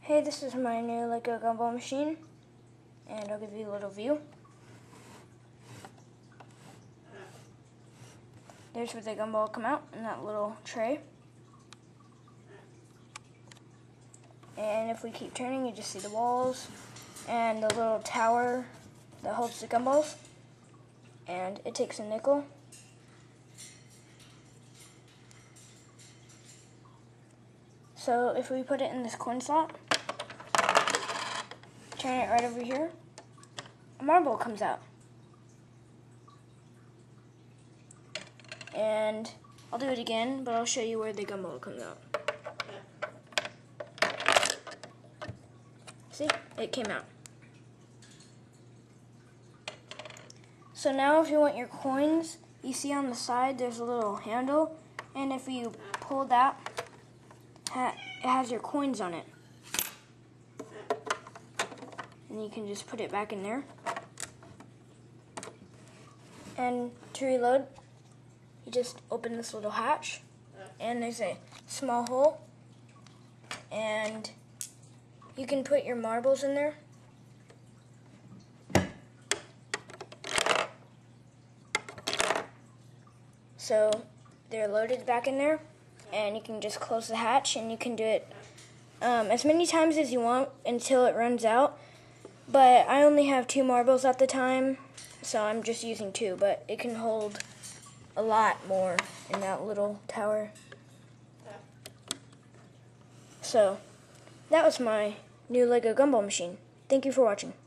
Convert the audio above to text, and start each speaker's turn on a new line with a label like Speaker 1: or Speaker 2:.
Speaker 1: Hey, this is my new Lego Gumball machine, and I'll give you a little view. There's where the gumball will come out in that little tray. And if we keep turning, you just see the walls and the little tower that holds the gumballs. And it takes a nickel. So if we put it in this coin slot, turn it right over here, a marble comes out. And I'll do it again, but I'll show you where the gumball comes out. See? It came out. So now if you want your coins, you see on the side there's a little handle, and if you pull that, it has your coins on it. And you can just put it back in there. And to reload, you just open this little hatch, and there's a small hole, and you can put your marbles in there. So they're loaded back in there, and you can just close the hatch, and you can do it as many times as you want until it runs out. But I only have 2 marbles at the time, so I'm just using 2, but it can hold a lot more in that little tower. So that was my new Lego Gumball machine. Thank you for watching.